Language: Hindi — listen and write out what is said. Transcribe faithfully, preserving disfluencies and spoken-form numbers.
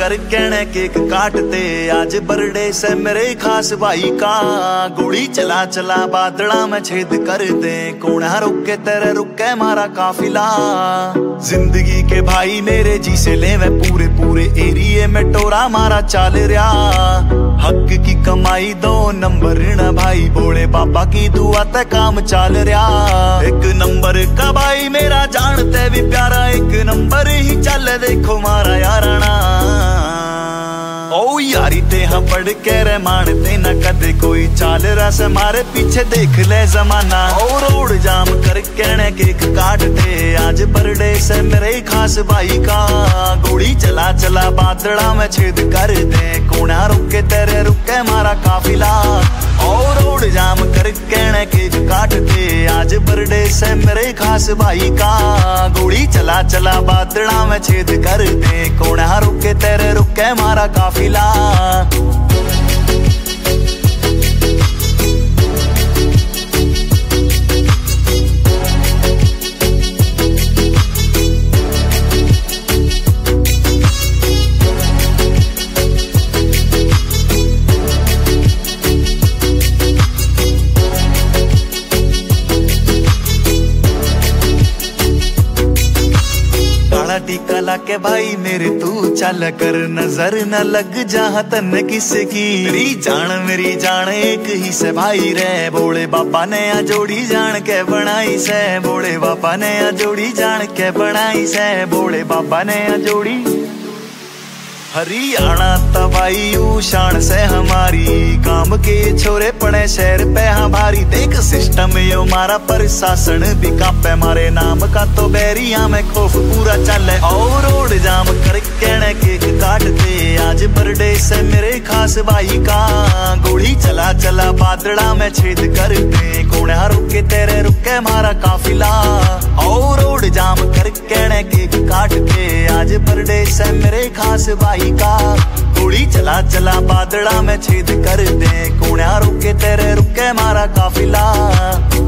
कर कहने केक काटते, आज बर्थडे से मेरे खास भाई का। गोली चला चला बादड़ा में छेद कर दे, कौन रुके तेरे रुके मारा काफिला। जिंदगी के भाई मेरे जी से ले वे पूरे पूरे एरिए में टोरा मारा चाल रहा। हक की कमाई दो नंबर न भाई, बोले पापा की दुआ ते काम चाल रहा। एक नंबर का भाई मेरा जानते भी प्यारा, एक नंबर ही चल देखो मारा याराना। ओ यारी ते हम पढ़ के रे मानते न कदे कोई चाल रस मारे पीछे देख ले जमाना। और रोड जाम कर कहने केक काटते, आज बर्थडे से मेरे खास भाई का। गोली चला चला बादड़ा में छेद कर दे, कौन रुके तेरे रुके मारा काफिला। और रोड जाम कर कहने केक काटते, आज बर्थडे से मेरे खास भाई का। गोली चला चला बादड़ा में छेद कर दे, कौन रुके तेरे रुके मारा काफिला। टीका ला के भाई मेरे तू चल कर, नजर न लग जहाँ तन किसी की। मेरी जान मेरी जान एक ही से भाई रे, बोले बाबा ने आ जोड़ी जान के बनाई से। बोले बाबा ने आ जोड़ी जान के बनाई से, बोले बाबा ने आ जोड़ी। हरियाणा तबाई शान से हमारी, काम के छोरे पड़े शहर पे हमारी। देख सिस्टम यो मारा प्रशासन भी कापे, मारे नाम का तो बैरिया में खौफ पूरा चले। और रोड जाम कर कहने केक काटते, आज बर्थडे से मेरे खास भाई का। गोली चला चला बादड़ा में छेद कर दे, कौन रुके तेरे रुके मारा काफिला। और रोड जाम कर कहने केक काटते, आज बर्थडे से मेरे खास भाई का। गोली चला चला बादड़ा में छेद कर दे, कौन रुके तेरे रुके मारा काफिला।